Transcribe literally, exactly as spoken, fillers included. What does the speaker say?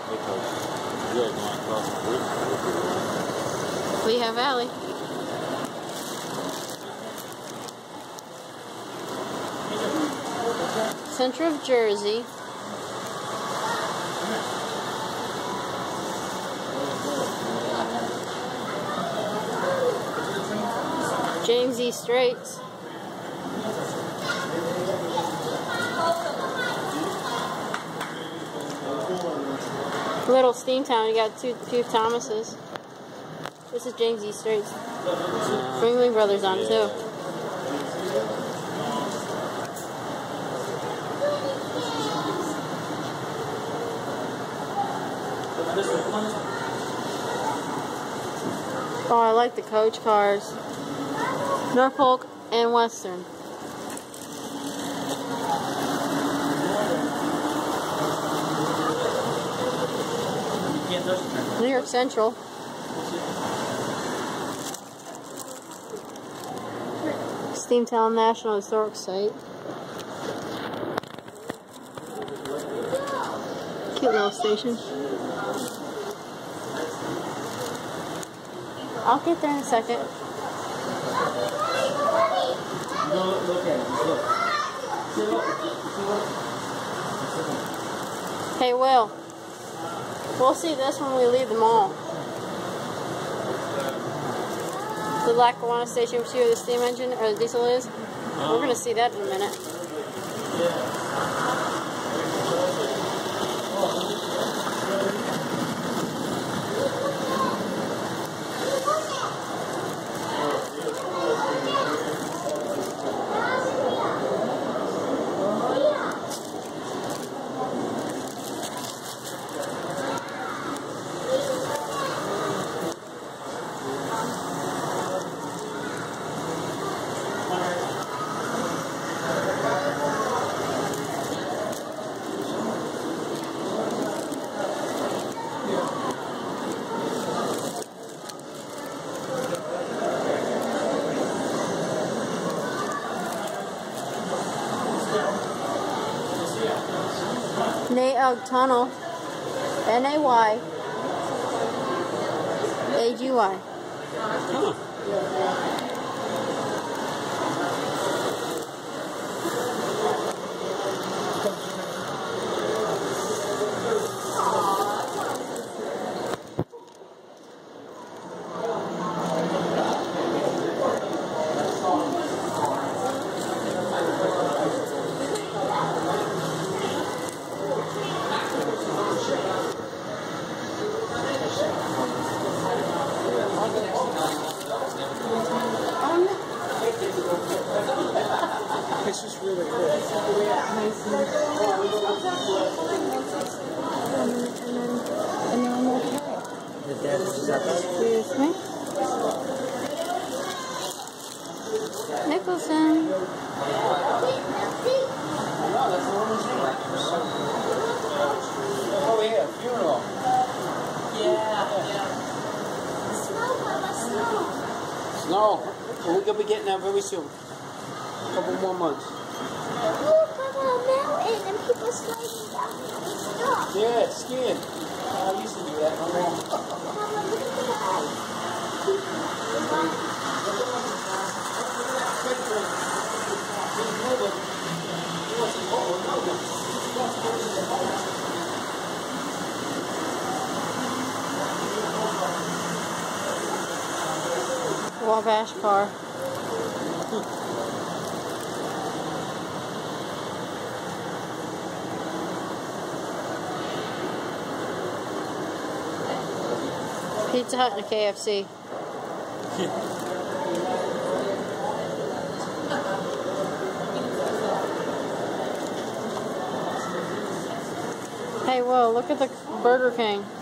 Lehigh Valley. Center of Jersey. James E. Straits. Little Steamtown, you got two two Thomases. This is James E. Straits. Ringling Brothers on too. Oh, I like the coach cars. Norfolk and Western. New York Central. Steamtown National Historic Site. Cute little station. I'll get there in a second. Hey, Will. We'll see this when we leave the mall. The Lackawanna Station, which is where the steam engine or the diesel is. We're going to see that in a minute. Nayug Tunnel, N A Y A G Y. Huh. This is really cool. And then I'm okay. Excuse me. Nicholson. Oh yeah, funeral. Yeah. Snow. We're gonna be getting that very soon. A couple more months. Look at the mountain and people sliding down and stuff. Yeah, it's skiing. I used to do that. No more. Mama, look at that. Wabash car. Pizza Hut and a K F C. Hey, whoa, look at the Burger King.